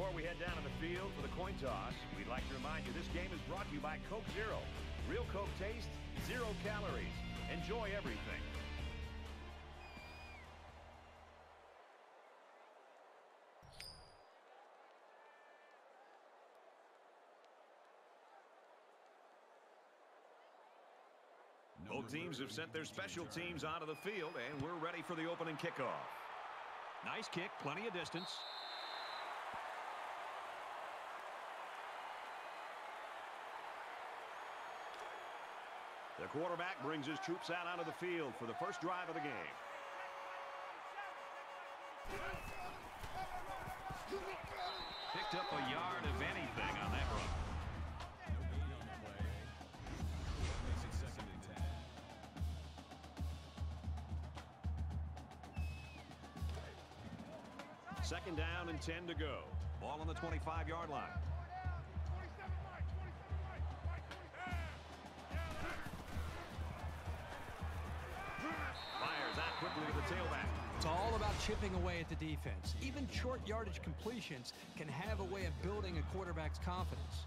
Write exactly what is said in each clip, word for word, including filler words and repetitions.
Before we head down to the field for the coin toss, we'd like to remind you this game is brought to you by Coke Zero. Real Coke taste, zero calories. Enjoy everything. Both teams have sent their special teams onto the field, and we're ready for the opening kickoff. Nice kick, plenty of distance. The quarterback brings his troops out onto the field for the first drive of the game. Picked up a yard of anything on that run. Second down and ten to go. Ball on the twenty-five yard line. Fires out quickly to the tailback. It's all about chipping away at the defense. Even short yardage completions can have a way of building a quarterback's confidence.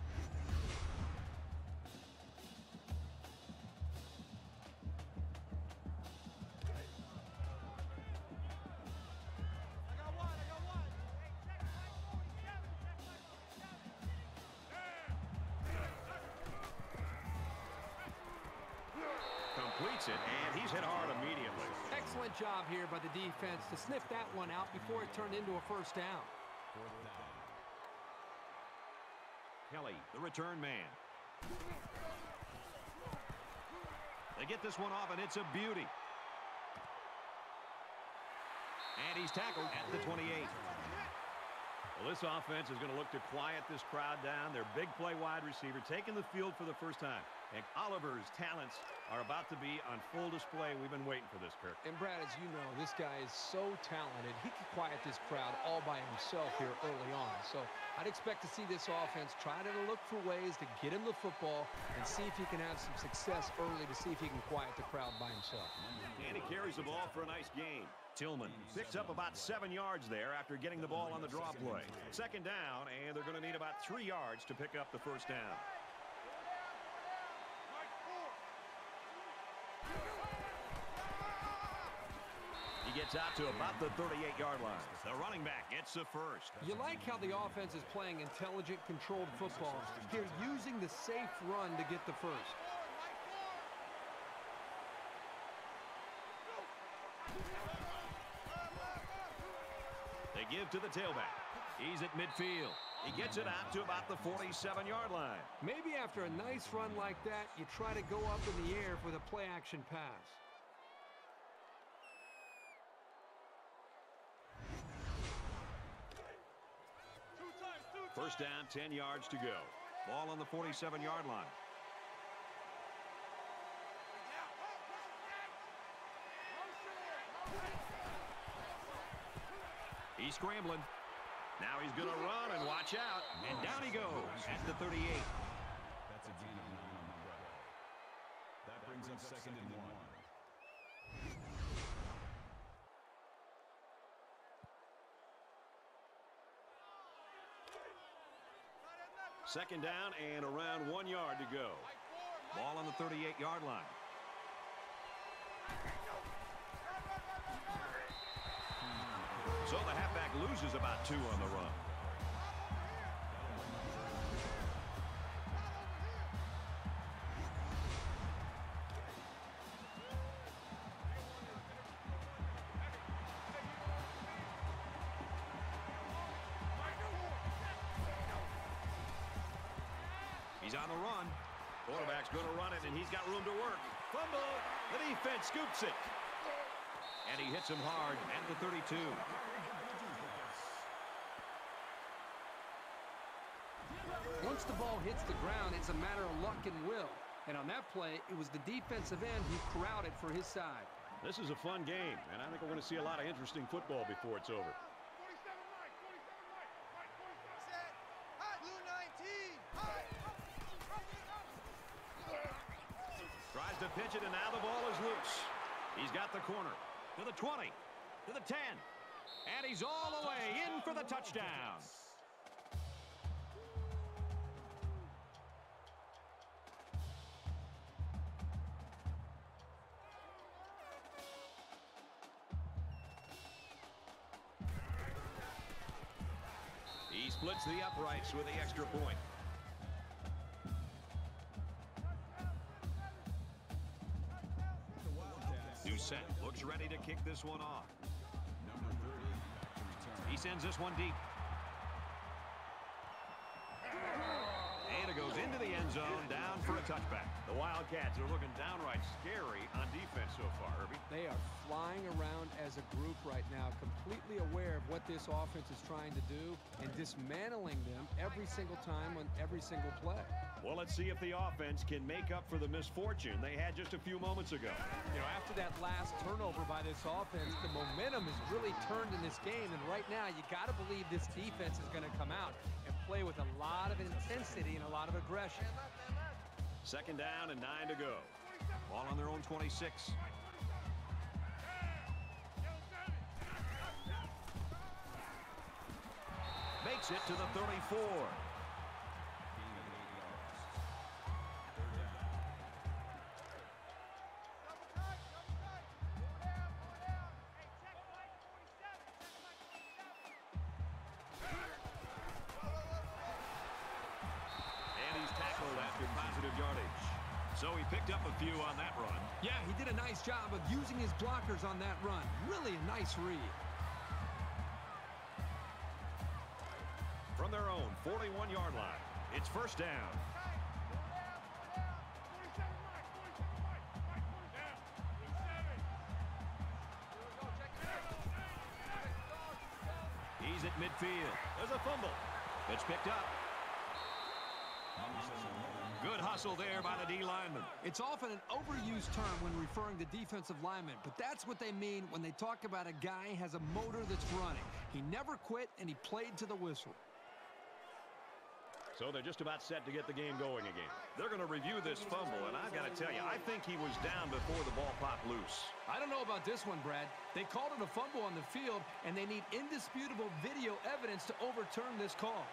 Completes it, and he's hit hard immediately. Excellent job here by the defense to sniff that one out before it turned into a first down. Kelly, the return man. They get this one off, and it's a beauty. And he's tackled at the twenty-eight. Well, this offense is going to look to quiet this crowd down. Their big play wide receiver taking the field for the first time. And Oliver's talents are about to be on full display. We've been waiting for this, Kirk. And Brad, as you know, this guy is so talented. He can quiet this crowd all by himself here early on. So I'd expect to see this offense try to look for ways to get him the football and see if he can have some success early to see if he can quiet the crowd by himself. And he carries the ball for a nice gain. Tillman picks up about seven yards there after getting the ball on the draw play. Second down, and they're going to need about three yards to pick up the first down. He gets out to about the thirty-eight yard line. The running back gets the first. You like how the offense is playing intelligent, controlled football. Here, using the safe run to get the first. They give to the tailback. He's at midfield. He gets it out to about the forty-seven yard line. Maybe after a nice run like that, you try to go up in the air with a play-action pass. First down, ten yards to go. Ball on the forty-seven yard line. He's scrambling. Now he's going to run and watch out. And down he goes at the thirty-eight. That's a gain of nine on the play. That brings up second and one. Second down and around one yard to go. Ball on the thirty-eight yard line. So the halfback loses about two on the run. He's on the run. Quarterback's going to run it, and he's got room to work. Fumble. The defense scoops it. And he hits him hard at the thirty-two. Once the ball hits the ground, it's a matter of luck and will. And on that play, it was the defensive end who crowded for his side. This is a fun game, and I think we're going to see a lot of interesting football before it's over. Tries to pitch it, and now the ball is loose. He's got the corner. To the twenty. To the ten. And he's all the way in for the touchdown. splits the uprights with the extra point. Doucette looks ready to kick this one off. Number thirty, back to return. He sends this one deep. And it goes into the end zone, down for a touchback. The Wildcats are looking downright scary on defense so far, Herbie. They are flying around as a group right now, completely aware of what this offense is trying to do and dismantling them every single time on every single play. Well, let's see if the offense can make up for the misfortune they had just a few moments ago. You know, after that last turnover by this offense, the momentum is really turned in this game, and right now you got to believe this defense is going to come out and play with a lot of intensity and a lot of aggression. Second down and nine to go. Ball on their own twenty-six. Makes it to the thirty-four. So he picked up a few on that run. Yeah, he did a nice job of using his blockers on that run. Really a nice read. From their own forty-one yard line, it's first down. He's at midfield. There's a fumble. It's picked up. Good hustle there by the D lineman. It's often an overused term when referring to defensive linemen, but that's what they mean when they talk about a guy has a motor that's running. He never quit, and he played to the whistle. So they're just about set to get the game going again. They're going to review this fumble, and I've got to tell you, I think he was down before the ball popped loose. I don't know about this one, Brad. They called it a fumble on the field, and they need indisputable video evidence to overturn this call.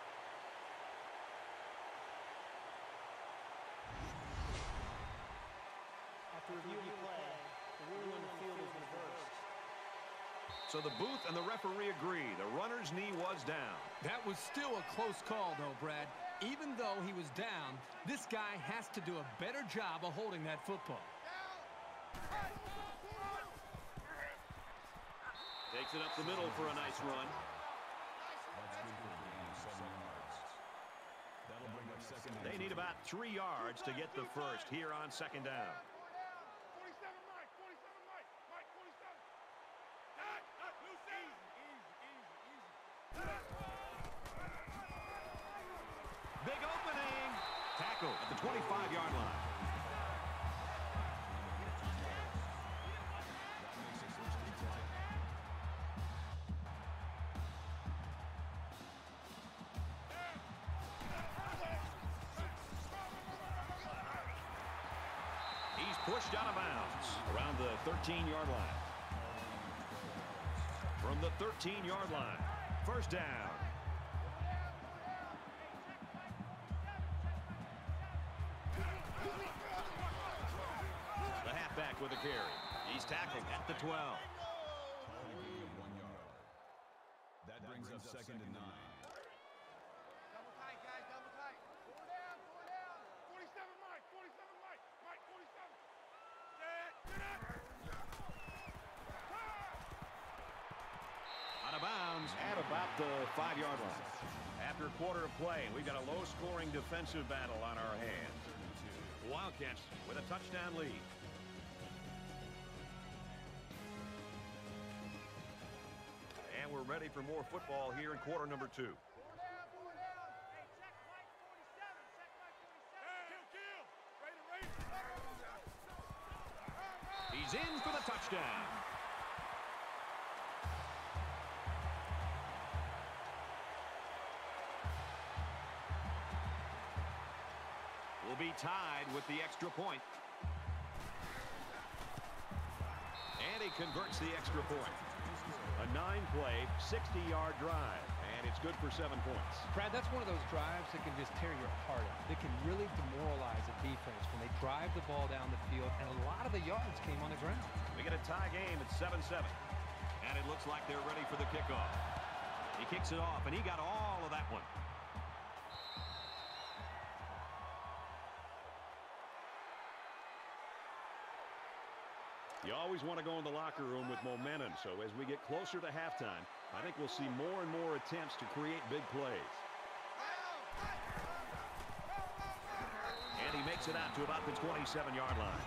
So the booth and the referee agree. The runner's knee was down. That was still a close call, though, Brad. Even though he was down, this guy has to do a better job of holding that football. Takes it up the middle for a nice run. They need about three yards to get the first here on second down. Big opening. Tackle at the twenty-five yard line. He's pushed out of bounds around the thirteen yard line. From the thirteen yard line, first down. The halfback with a carry. He's tackled at the twelve. One yard. That brings up second and nine. Double tight, guys, double tight. Four down, four down. forty-seven, Mike, forty-seven, Mike. Mike, forty-seven. Get, get up. Out of bounds at about the five yard line. After a quarter of play, we've got a low-scoring defensive battle on our hands. The Wildcats with a touchdown lead. And we're ready for more football here in quarter number two. Four down, four down. Hey, check Mike, forty-seven. Check Mike, forty-seven. Kill, kill. Ready, ready. He's in for the touchdown. Will be tied with the extra point. And he converts the extra point. A nine-play, sixty yard drive, and it's good for seven points. Brad, that's one of those drives that can just tear your heart out. They can really demoralize a defense when they drive the ball down the field, and a lot of the yards came on the ground. We get a tie game at seven seven, and it looks like they're ready for the kickoff. He kicks it off, and he got all of that one. You always want to go in the locker room with momentum, so as we get closer to halftime, I think we'll see more and more attempts to create big plays. And he makes it out to about the twenty-seven yard line.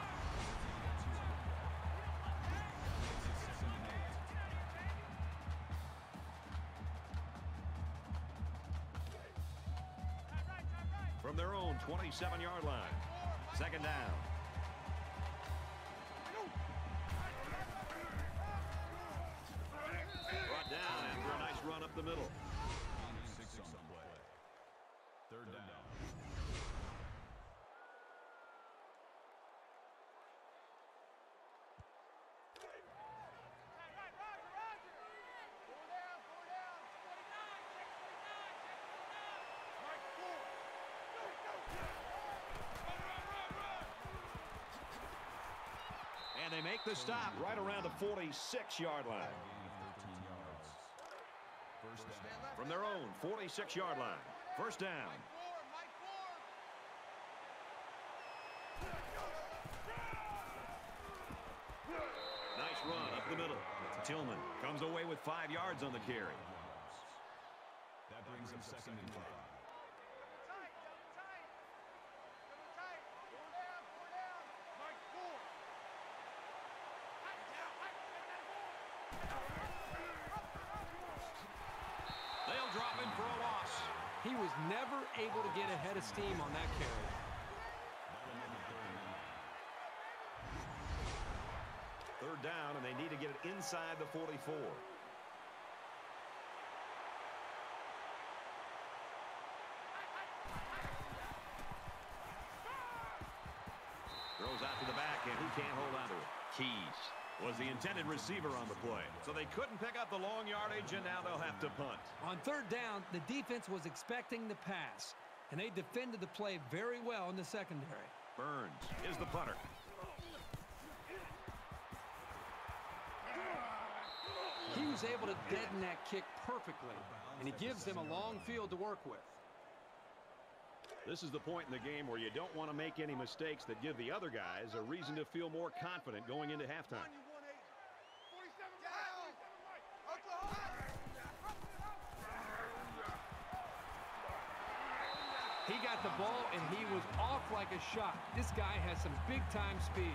From their own twenty-seven yard line, second down. Brought down after a nice run up the middle. Six on the play. Third down. And they make the stop right around the forty-six yard line. First down. From their own forty-six yard line. First down. Nice run up the middle. Tillman comes away with five yards on the carry. That brings him second and five. They'll drop him for a loss. He was never able to get ahead of steam on that carry. Third down, and they need to get it inside the forty-four. Throws out to the back, and who can't hold on to it? Keys was the intended receiver on the play. So they couldn't pick up the long yardage, and now they'll have to punt. On third down, the defense was expecting the pass, and they defended the play very well in the secondary. Burns is the punter. He was able to deaden that kick perfectly, and he gives them a long field to work with. This is the point in the game where you don't want to make any mistakes that give the other guys a reason to feel more confident going into halftime. He got the ball, and he was off like a shot. This guy has some big-time speed.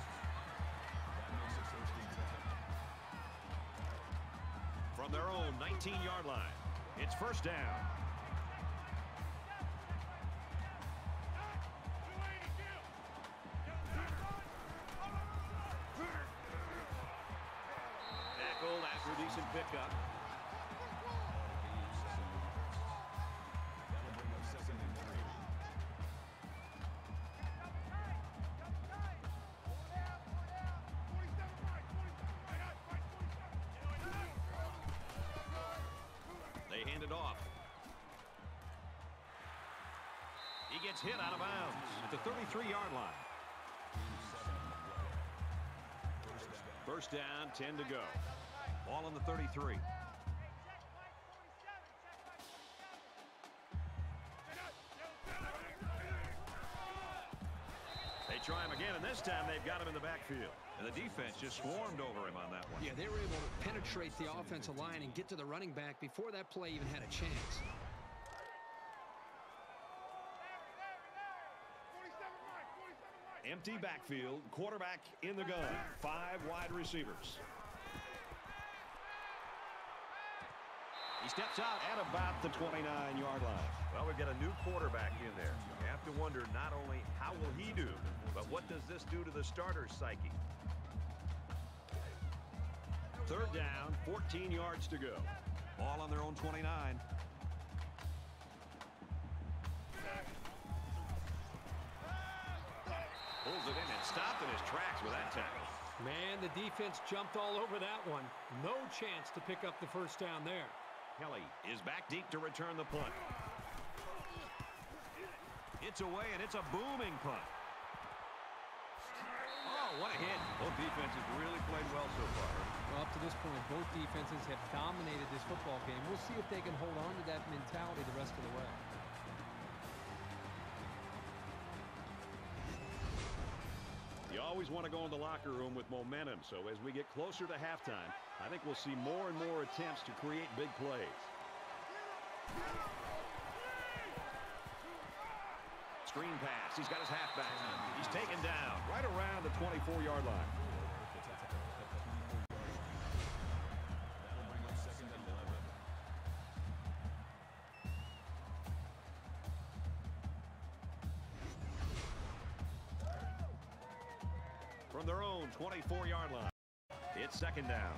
From their own nineteen yard line, it's first down. Tackled after a decent pickup. They hand it off. He gets hit out of bounds at the thirty-three yard line. First down, ten to go. Ball on the thirty-three. They try him again, and this time they've got him in the backfield. And the defense just swarmed over him on that one. Yeah, they were able to penetrate the offensive line and get to the running back before that play even had a chance. Empty backfield, quarterback in the gun, five wide receivers. He steps out at about the twenty-nine yard line. Well, we've got a new quarterback in there. You have to wonder not only how will he do, but what does this do to the starter's psyche? Third down, fourteen yards to go. Ball on their own twenty-nine. Pulls it in and stopped in his tracks with that tackle. Man, the defense jumped all over that one. No chance to pick up the first down there. Kelly is back deep to return the punt. It's away, and it's a booming punt. Oh, what a hit. Both defenses really played well so far. Well, up to this point, both defenses have dominated this football game. We'll see if they can hold on to that mentality the rest of the way. You always want to go in the locker room with momentum, so as we get closer to halftime, I think we'll see more and more attempts to create big plays. Screen pass. He's got his halfback. He's taken down right around the twenty-four yard line. From their own twenty-four yard line. It's second down.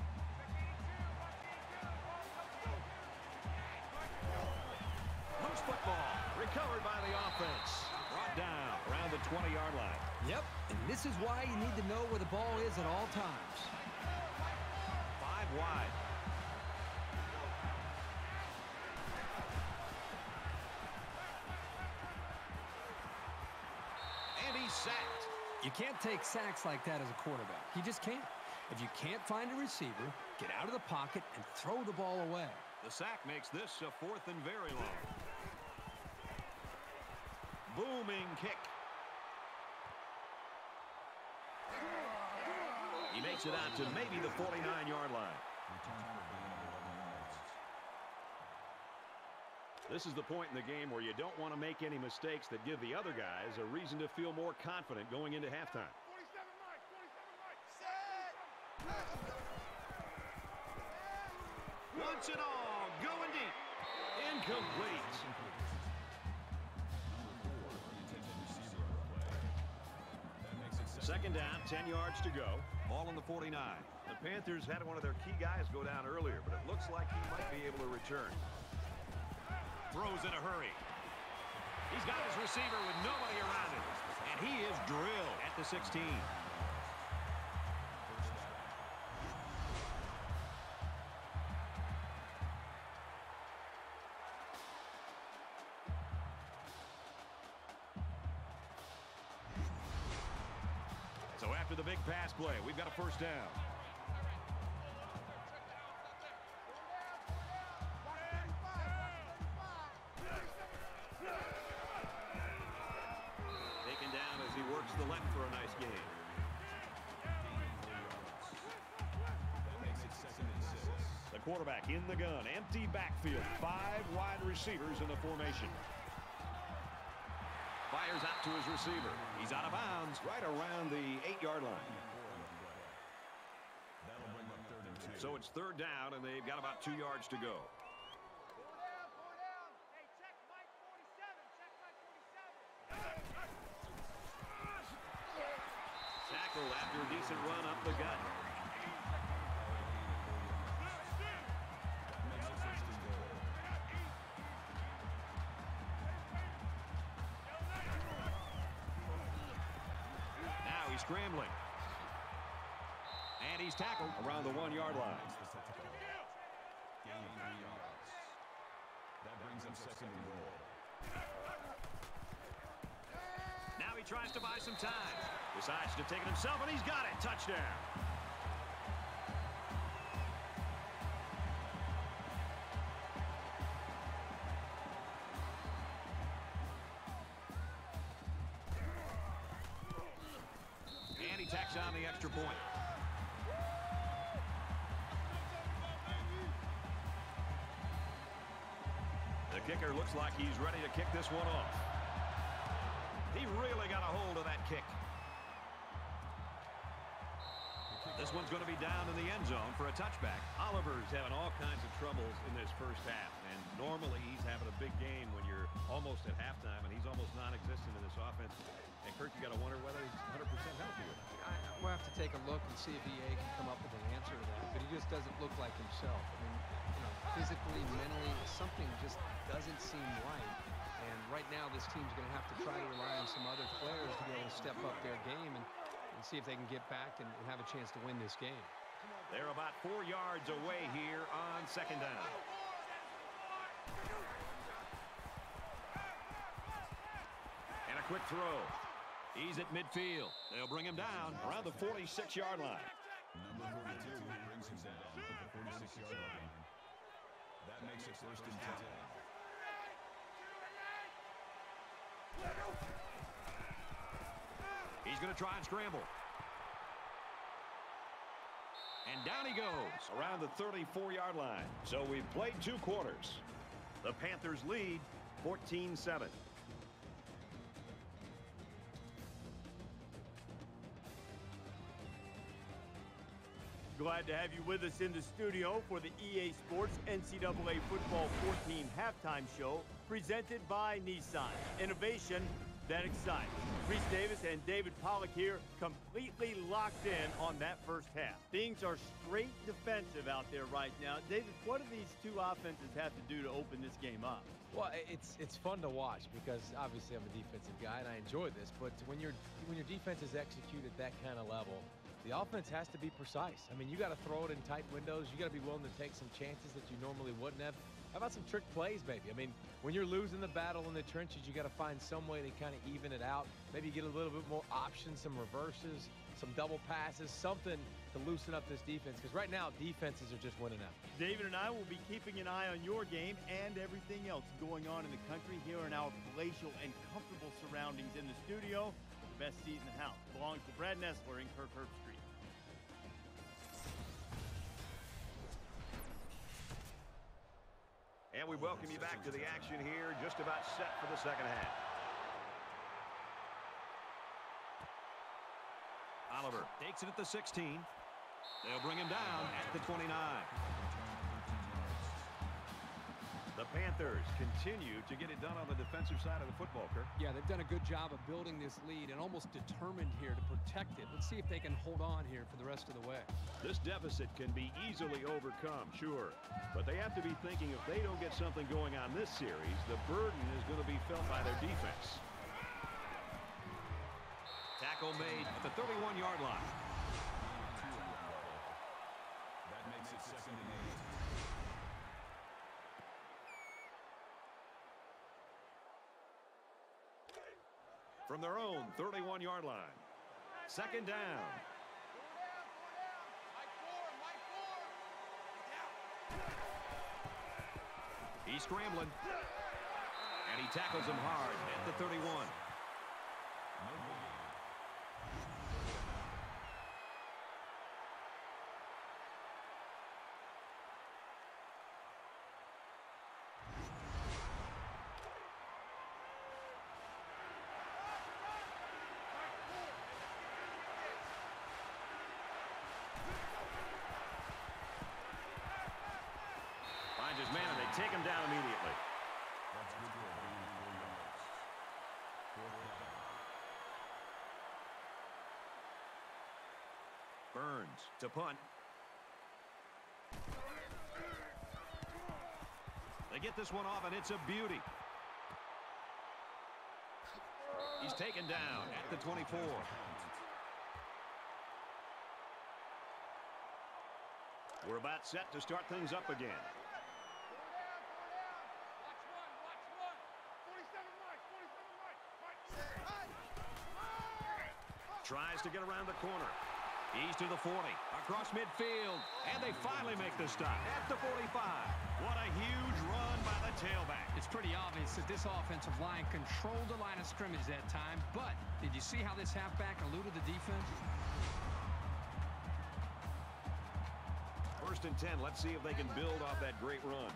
Loose football. Recovered by the offense. Brought down around the twenty yard line. Yep, and this is why you need to know where the ball is at all times. Five wide. And he's sacked. You can't take sacks like that as a quarterback. You just can't. If you can't find a receiver, get out of the pocket and throw the ball away. The sack makes this a fourth and very long. Booming kick. He makes it out to maybe the forty-nine yard line. This is the point in the game where you don't want to make any mistakes that give the other guys a reason to feel more confident going into halftime. forty-seven, Mike. forty-seven, Mike. Set. Wants it all. Going deep. Incomplete. Second down, ten yards to go. Ball on the forty-nine. The Panthers had one of their key guys go down earlier, but it looks like he might be able to return. Throws in a hurry. He's got his receiver with nobody around him. And he is drilled at the sixteen. So after the big pass play, we've got a first down. Taken down as he works the left for a nice gain. The quarterback in the gun, empty backfield, five wide receivers in the formation. Fires out to his receiver. He's out of bounds right around the eight yard line. So it's third down, and they've got about two yards to go. Tackled after a decent run up the gut. Scrambling. And he's tackled around the one yard line. That brings up second and goal. Now he tries to buy some time. Decides to take it himself, and he's got it. Touchdown. Tacks on the extra point. The kicker looks like he's ready to kick this one off. He really got a hold of that kick. This one's going to be down in the end zone for a touchback. Oliver's having all kinds of troubles in this first half, and normally he's having a big game when you're almost at halftime, and he's almost non-existent in this offense. And Kirk, you got to wonder whether he's one hundred percent healthy or not. I, we'll have to take a look and see if E A can come up with an answer to that, but he just doesn't look like himself. I mean, you know, physically, mentally, something just doesn't seem right. And right now, this team's going to have to try to rely on some other players to be able to step up their game and, and see if they can get back and, and have a chance to win this game. They're about four yards away here on second down. And a quick throw. He's at midfield. They'll bring him down around the forty-six yard line. Number forty-two brings him down at the forty-six yard line. That makes it first and ten. He's going to try and scramble. And down he goes around the thirty-four yard line. So we've played two quarters. The Panthers lead fourteen seven. Glad to have you with us in the studio for the E A Sports N C double A Football fourteen halftime show presented by Nissan. Innovation that excites. Reese Davis and David Pollack here, completely locked in on that first half. Things are straight defensive out there right now. David, what do these two offenses have to do to open this game up? Well, it's it's fun to watch because obviously I'm a defensive guy and I enjoy this. But when your when your defense is executed at that kind of level, the offense has to be precise. I mean, you got to throw it in tight windows. You got to be willing to take some chances that you normally wouldn't have. How about some trick plays, maybe? I mean, when you're losing the battle in the trenches, you got to find some way to kind of even it out. Maybe get a little bit more options, some reverses, some double passes, something to loosen up this defense. Because right now, defenses are just winning out. David and I will be keeping an eye on your game and everything else going on in the country here in our palatial and comfortable surroundings in the studio. The best seat in the house belongs to Brad Nessler in Kirkherb Street. And we welcome you back to the action here, just about set for the second half. Oliver takes it at the sixteen. They'll bring him down at the twenty-nine. The Panthers continue to get it done on the defensive side of the football, Kirk. Yeah, they've done a good job of building this lead and almost determined here to protect it. Let's see if they can hold on here for the rest of the way. This deficit can be easily overcome, sure. But they have to be thinking if they don't get something going on this series, the burden is going to be felt by their defense. Tackle made at the thirty-one yard line. That makes it second and eight. From their own thirty-one yard line. Second down. He's scrambling. And he tackles him hard at the thirty-one. Finds his man, and they take him down immediately. That's good for a gain of four yards. Fourth down. Burns to punt. They get this one off, and it's a beauty. He's taken down at the twenty-four. We're about set to start things up again. Tries to get around the corner. He's to the forty. Across midfield. And they finally make the stop at the forty-five. What a huge run by the tailback. It's pretty obvious that this offensive line controlled the line of scrimmage that time. But did you see how this halfback eluded the defense? First and ten. Let's see if they can build off that great run.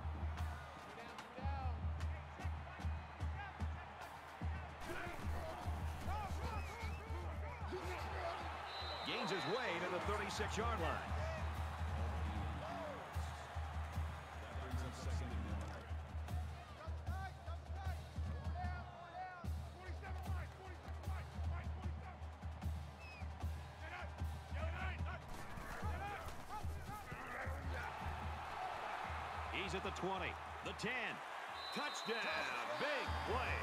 Gains his way to the thirty-six yard line. That brings up second and nine. He's at the twenty, the ten. Touchdown. Big play.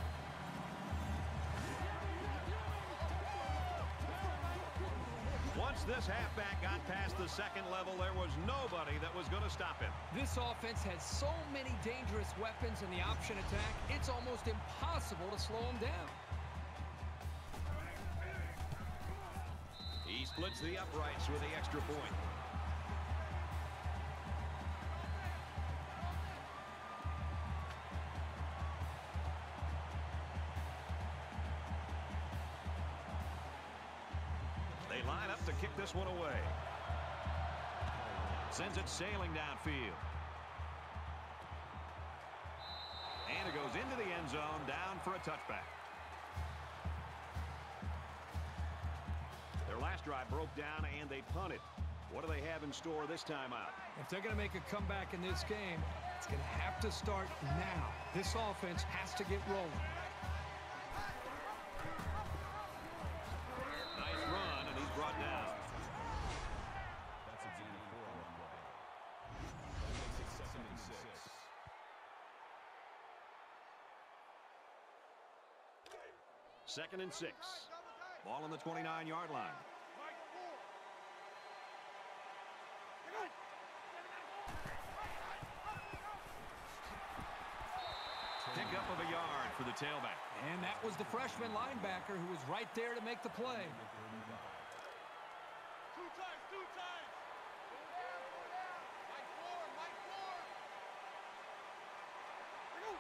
Once Once this halfback got past the second level, there was nobody that was going to stop him. This offense has so many dangerous weapons in the option attack, it's almost impossible to slow them down. He splits the uprights with the extra point. They line up to kick this one away. Sends it sailing downfield. And it goes into the end zone, down for a touchback. Their last drive broke down and they punted. What do they have in store this time out? If they're going to make a comeback in this game, it's going to have to start now. This offense has to get rolling. Nice run, and he's brought down. That's a gain of four on the play. That makes it second and six. Second and six. Ball on the twenty-nine yard line. Pick up of a yard for the tailback. And that was the freshman linebacker who was right there to make the play. Two times, two times. Go down, go down. Mike forward, Mike forward. Go.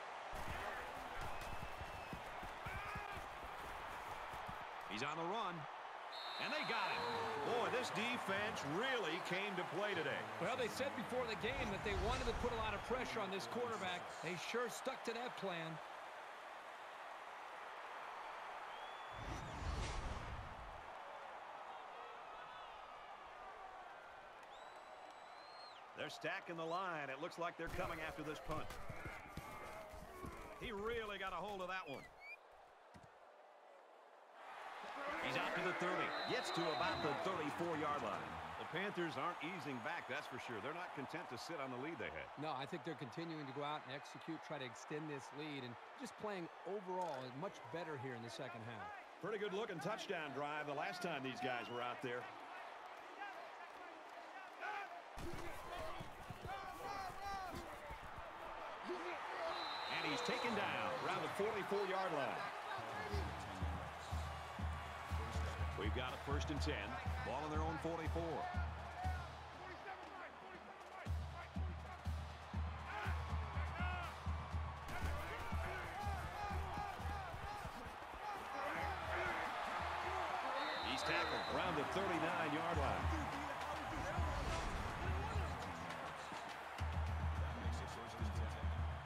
He's on the run. And they got him. Boy, this defense really came to play today. Well, they said before the game that they wanted to put a lot of pressure on this quarterback. They sure stuck to that plan. They're stacking the line. It looks like they're coming after this punt. He really got a hold of that one. He's out to the thirty. Gets to about the thirty-four yard line. The Panthers aren't easing back, that's for sure. They're not content to sit on the lead they had. No, I think they're continuing to go out and execute, try to extend this lead, and just playing overall much better here in the second half. Pretty good looking touchdown drive the last time these guys were out there. And he's taken down around the forty-four yard line. We've got a first and ten. Ball on their own forty-four. He's tackled around the thirty-nine yard line. That makes it first and ten.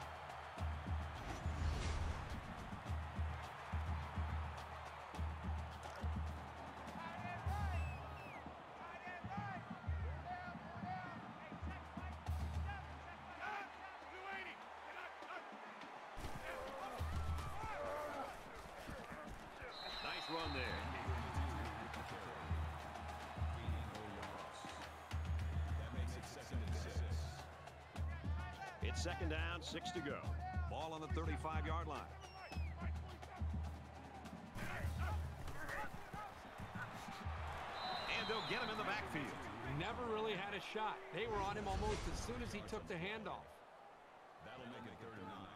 Nice run there. That makes it second and six. It's second down, six to go. Ball on the thirty-five yard line. And they'll get him in the backfield. He never really had a shot. They were on him almost as soon as he took the handoff. That'll make it third and nine.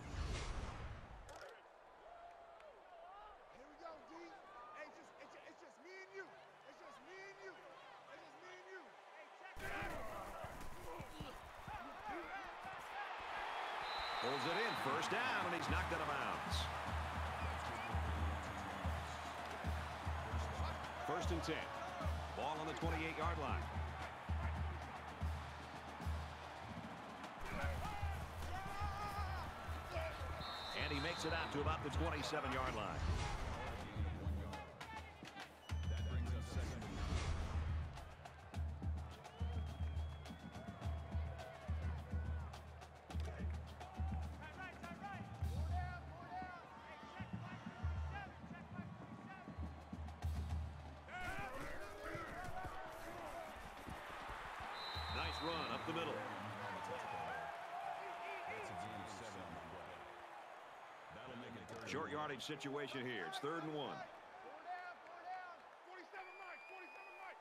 Here we go, D. Hey, it's just, it's, it's just me and you. It's just me and you. It's just me and you. Hey, check it out. Pulls it in, first down, and he's knocked out of bounds. First and ten. Ball on the twenty-eight yard line. And he makes it out to about the twenty-seven yard line. That brings us second and nine. Nice run up the middle. That's a gain of seven on the play. That'll make it third. Short yardage situation here. It's third and one. Four down, four down. forty-seven Mike, forty-seven Mike.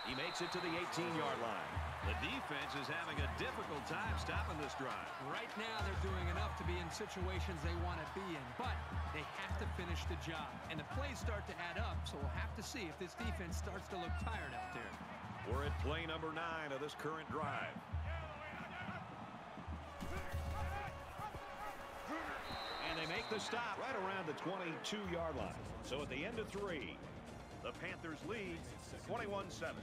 He makes it to the eighteen-yard line. The defense is having a difficult time stopping this drive. Right now, they're doing enough to be in situations they want to be in, but they have to finish the job. And the plays start to add up, so we'll have to see if this defense starts to look tired out there. We're at play number nine of this current drive. And they make the stop right around the twenty-two-yard line. So at the end of three, the Panthers lead twenty-one seven.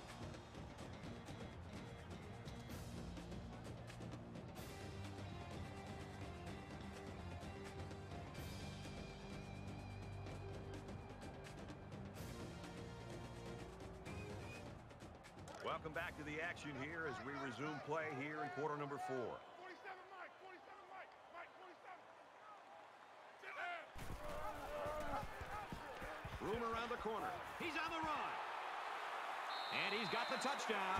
Welcome back to the action here as we resume play here in quarter number four. forty-seven, Mike. forty-seven, Mike. Mike, forty-seven. Room around the corner. He's on the run. And he's got the touchdown.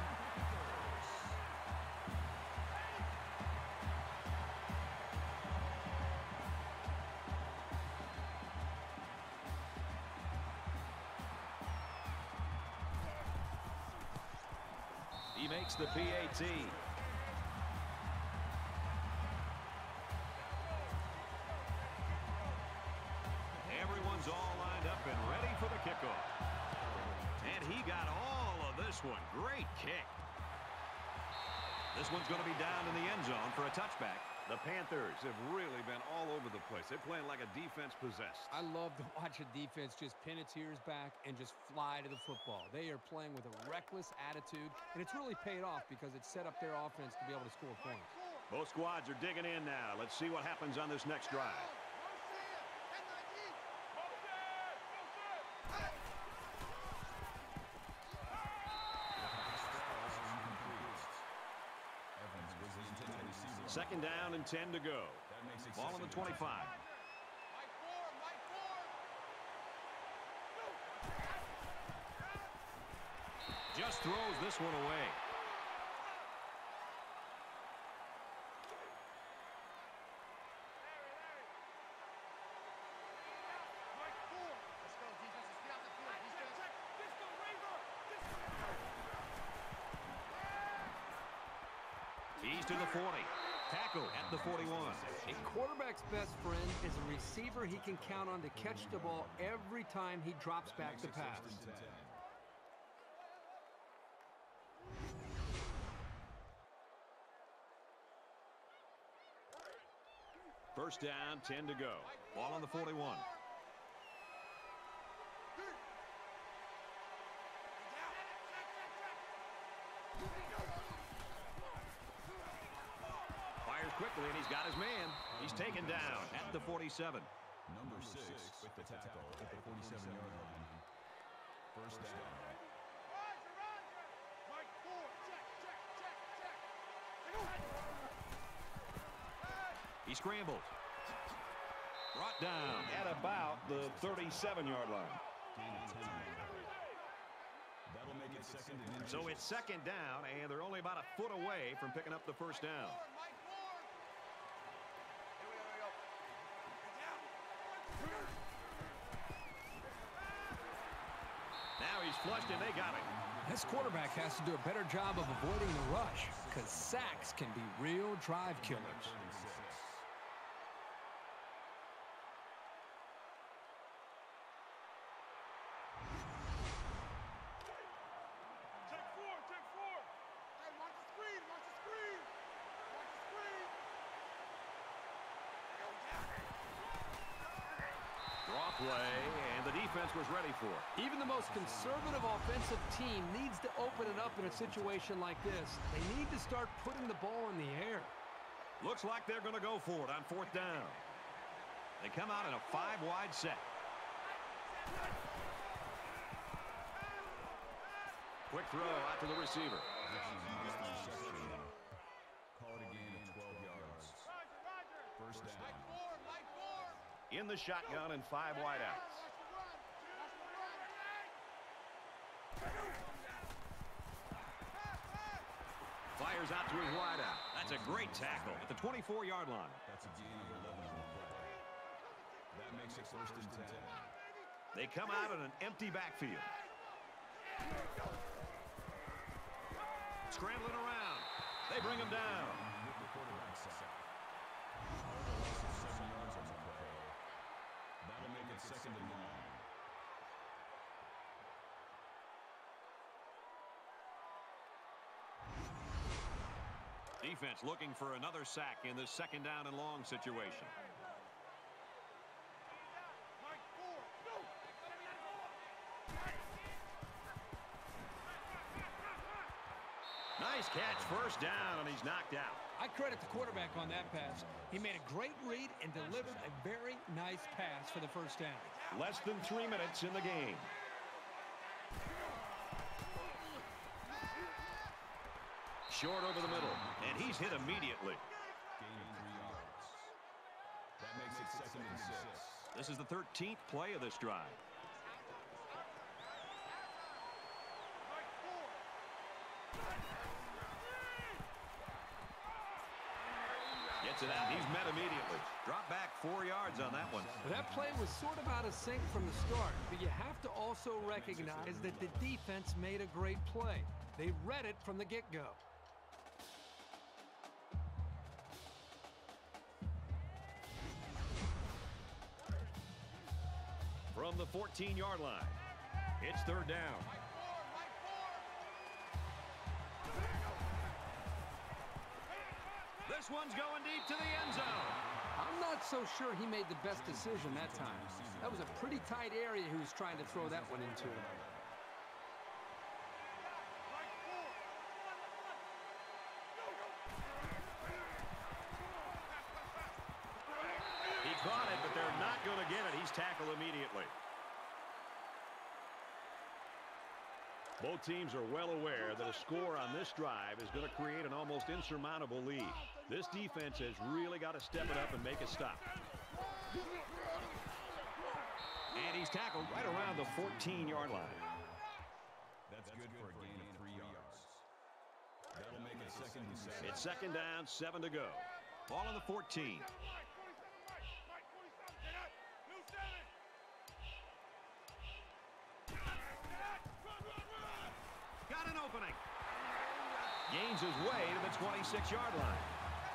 He makes the P A T. Everyone's all lined up and ready for the kickoff. And he got all of this one. Great kick. This one's going to be down in the end zone for a touchback. The Panthers have really been all over the place. They're playing like a defense possessed. I love to watch a defense just pin its ears back and just fly to the football. They are playing with a reckless attitude, and it's really paid off because it set up their offense to be able to score points. Both squads are digging in now. Let's see what happens on this next drive. Second down and ten to go. Ball on the twenty-five. Just throws this one away. He's to the forty. Tackle at the forty-one. A quarterback's best friend is a receiver he can count on to catch the ball every time he drops back to pass. First down, ten to go. Ball on the forty-one. Quickly, and he's got his man. He's taken down at the forty-seven. Number six with the tackle at the forty-seven-yard line. First down. Roger, Roger. Mike, four. Check, check, check, check. He scrambles. Brought down at about the thirty-seven-yard line. That'll make it second and So it's second down, and they're only about a foot away from picking up the first down. Now he's flushed, and they got him. This quarterback has to do a better job of avoiding the rush because sacks can be real drive killers. Check four, check four. Hey, watch the screen, watch the screen. Watch the screen. Draw play, and the defense was ready for it. Even the most conservative offensive team needs to open it up in a situation like this. They need to start putting the ball in the air. Looks like they're going to go for it on fourth down. They come out in a five-wide set. Quick throw out to the receiver. call it a gain of twelve yards. Roger, Roger. First down. Mike, four, Mike, four. In the shotgun and five wideouts. Fires out to his wideout. That's a great tackle at the twenty-four-yard line. That's a gain of eleven on the play. That makes it first and ten. They come out in an empty backfield. Scrambling around. They bring him down. With the quarterback sack. Charlotte a loss of seven yards on the play. That'll make it second and long. Defense looking for another sack in this second down and long situation. Nice catch, first down, and he's knocked out. I credit the quarterback on that pass. He made a great read and delivered a very nice pass for the first down. Less than three minutes in the game. Short over the middle, and he's hit immediately. Gain of three yards. That makes it second and six. This is the thirteenth play of this drive. Gets it out. He's met immediately. Drop back four yards on that one. That play was sort of out of sync from the start, but you have to also recognize that the defense made a great play. They read it from the get-go. From the fourteen-yard line, it's third down. This one's going deep to the end zone. I'm not so sure he made the best decision that time. That was a pretty tight area he was trying to throw that one into. He caught it, but they're not going to get it. He's tackled immediately. Both teams are well aware that a score on this drive is going to create an almost insurmountable lead. This defense has really got to step it up and make a stop. And he's tackled right around the fourteen-yard line. That's good for a gain of three yards. That'll make it second and seven. It's second down, seven to go. Ball on the fourteen. Got an opening. Gains his way to the twenty-six-yard line.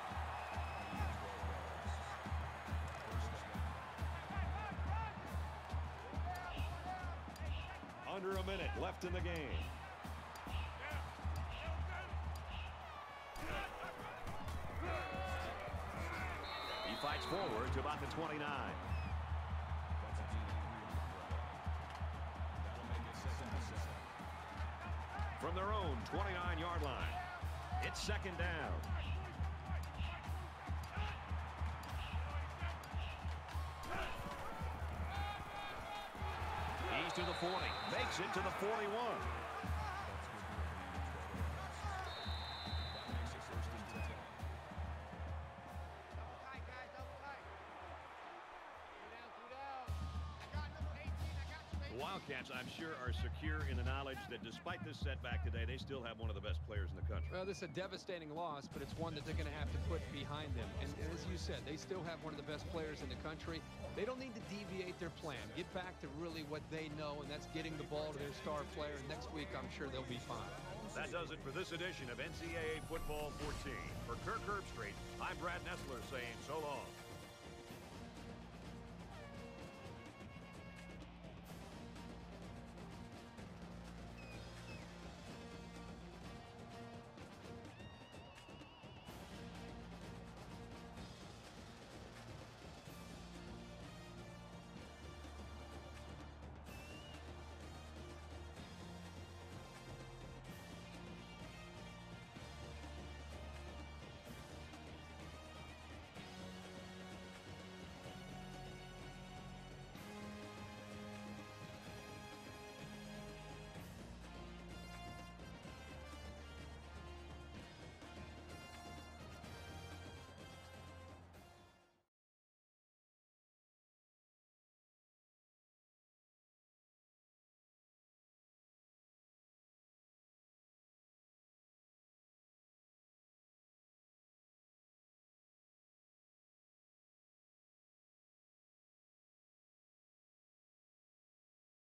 Under a minute left in the game. He fights forward to about the twenty-nine. From their own twenty-nine-yard line, it's second down. He's to the forty, makes it to the forty-one. Wildcats, I'm sure, are secure in the knowledge that despite this setback today, they still have one of the best players in the country. Well, this is a devastating loss, but it's one that they're going to have to put behind them. And, and as you said, they still have one of the best players in the country. They don't need to deviate their plan. Get back to really what they know, and that's getting the ball to their star player. And next week, I'm sure they'll be fine. That does it for this edition of N C double A Football fourteen. For Kirk Herbstreit, I'm Brad Nessler saying so long.